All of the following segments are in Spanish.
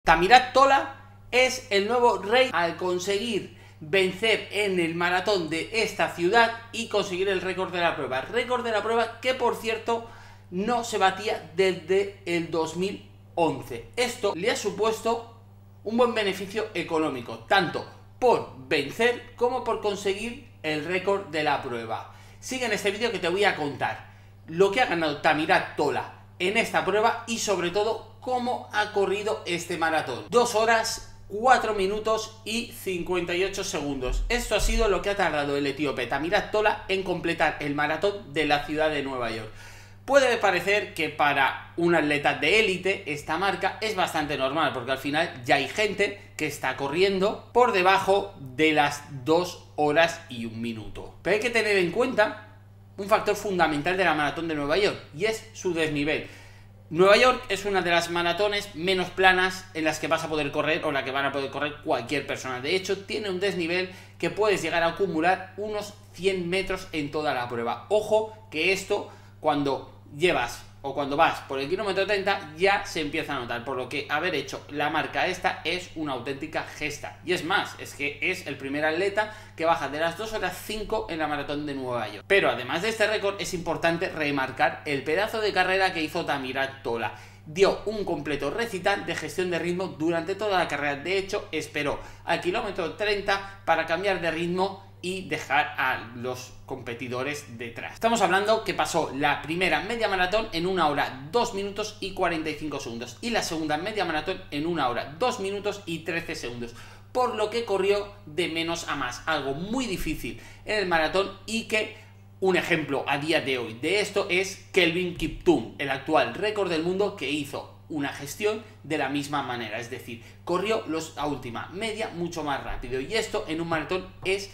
Tamirat Tola es el nuevo rey al conseguir vencer en el maratón de esta ciudad y conseguir el récord de la prueba. Récord de la prueba que, por cierto, no se batía desde el 2011. Esto le ha supuesto un buen beneficio económico, tanto por vencer como por conseguir el récord de la prueba. Sigue en este vídeo que te voy a contar lo que ha ganado Tamirat Tola en esta prueba y sobre todo cómo ha corrido este maratón. 2 horas, 4 minutos y 58 segundos. Esto ha sido lo que ha tardado el etíope Tamirat Tola en completar el maratón de la ciudad de Nueva York. Puede parecer que para un atleta de élite esta marca es bastante normal, porque al final ya hay gente que está corriendo por debajo de las 2 horas y 1 minuto. Pero hay que tener en cuenta un factor fundamental de la maratón de Nueva York, y es su desnivel. Nueva York es una de las maratones menos planas en las que vas a poder correr, o la que van a poder correr cualquier persona. De hecho, tiene un desnivel que puedes llegar a acumular unos 100 metros en toda la prueba. Ojo que esto, cuando llevas o cuando vas por el kilómetro 30, ya se empieza a notar, por lo que haber hecho la marca esta es una auténtica gesta. Y es más, es que es el primer atleta que baja de las 2 horas 5 en la maratón de Nueva York. Pero además de este récord, es importante remarcar el pedazo de carrera que hizo Tamirat Tola. Dio un completo recital de gestión de ritmo durante toda la carrera. De hecho, esperó al kilómetro 30 para cambiar de ritmo y dejar a los competidores detrás. Estamos hablando que pasó la primera media maratón en 1 hora 2 minutos y 45 segundos y la segunda media maratón en 1 hora 2 minutos y 13 segundos, por lo que corrió de menos a más, algo muy difícil en el maratón, y que un ejemplo a día de hoy de esto es Kelvin Kiptum, el actual récord del mundo, que hizo una gestión de la misma manera, es decir, corrió a última media mucho más rápido, y esto en un maratón es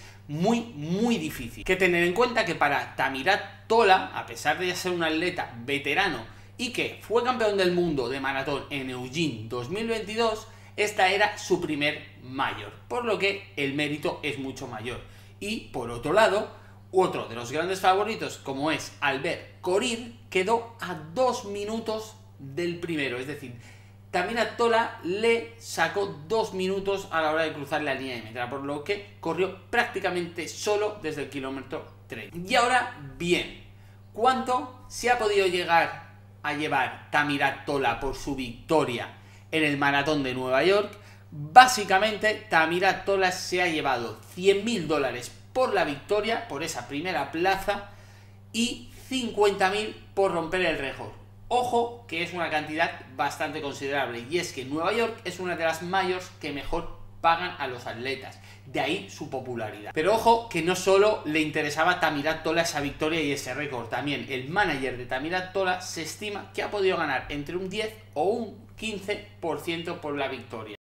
muy difícil. Hay que tener en cuenta que para Tamirat Tola, a pesar de ser un atleta veterano y que fue campeón del mundo de maratón en Eugene 2022, esta era su primer mayor, por lo que el mérito es mucho mayor. Y por otro lado, otro de los grandes favoritos, como es Albert Korir, quedó a 2 minutos del primero, es decir, Tamirat Tola le sacó 2 minutos a la hora de cruzar la línea de meta, por lo que corrió prácticamente solo desde el kilómetro 3. Y ahora bien, ¿cuánto se ha podido llegar a llevar Tamirat Tola por su victoria en el maratón de Nueva York? Básicamente, Tamirat Tola se ha llevado $100.000 por la victoria, por esa primera plaza, y 50.000 por romper el récord. Ojo que es una cantidad bastante considerable, y es que Nueva York es una de las majors que mejor pagan a los atletas, de ahí su popularidad. Pero ojo que no solo le interesaba a Tamirat Tola esa victoria y ese récord, también el manager de Tamirat Tola se estima que ha podido ganar entre un 10 o un 15% por la victoria.